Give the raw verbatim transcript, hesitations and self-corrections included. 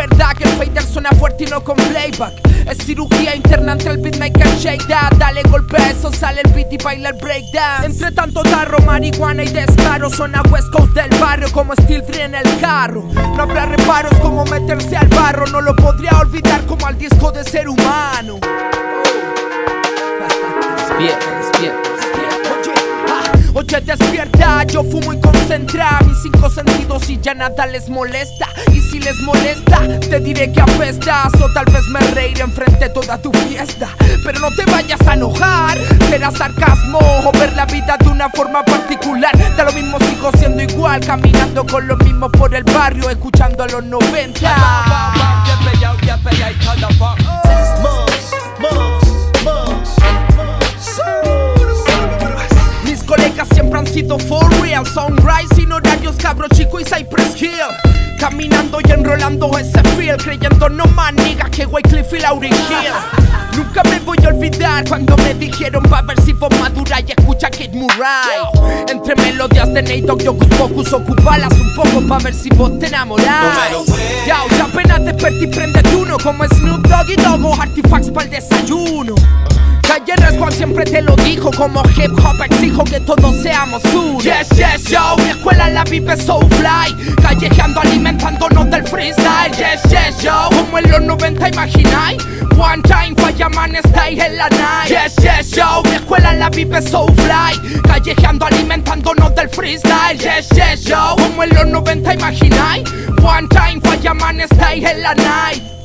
verdad que el fader suena fuerte y no con playback. Es cirugía interna entre el beatmaker y shake that. Dale golpe a eso, sale el beat y baila el breakdance. Entre tanto tarro, marihuana y descaro, suena West Coast del barrio como Steel Tree en el carro. No habrá reparos como meterse al barro, no lo podría olvidar como al disco de Ser Humano. Despierta, despierta, despierta. Oye, despierta, yo fumo y concentra mis cinco sentidos y ya nada les molesta. Y si les molesta, te diré que apestas, o tal vez me reiré enfrente toda tu fiesta. Pero no te vayas a enojar, será sarcasmo o ver la vida de una forma particular. Da lo mismo, sigo siendo igual, caminando con lo mismo por el barrio, escuchando a los noventa. Siempre han sido for real, Sunrise sin horarios, Cabro Chico y Cypress Hill. Caminando y enrolando ese feel, creyendo no más nigga que Wycliffe y Lauryn Hill. Nunca me voy a olvidar cuando me dijeron va a ver si vos maduras y escucha Kid Murray. Entre melodías de Nate Dogg y Hocus Pocus, ocupalas un poco pa' ver si vos te enamorás. Ya, ya apenas desperté y prendete uno como Snoop Dogg y Doggo, Artifacts pa'l desayuno. Calle Resguan siempre te lo dijo, como hip hop exijo que todos seamos uno. Yes, yes, yo, mi escuela la vive so fly, callejeando, alimentándonos del freestyle. Yes, yes, yo, como en los noventa imagináis, one time, Fireman style en la night. Yes, yes, yo, mi escuela la vive so fly, callejeando, alimentándonos del freestyle. Yes, yes, yo, como en los noventa imagináis, one time, Fireman style en la night.